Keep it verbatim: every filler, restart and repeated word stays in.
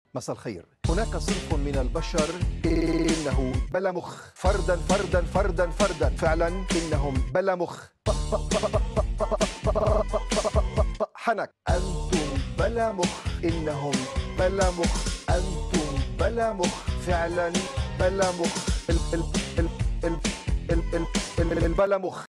مساء الخير. هناك صنف من البشر إنه بلا مخ، فردا فردا فردا فردا، فعلا إنهم بلا مخ. حنك. أنتم بلا مخ، إنهم بلا مخ، أنتم بلا مخ، فعلا بلا مخ. ال ال ال ال ال ال ال- البلا مخ.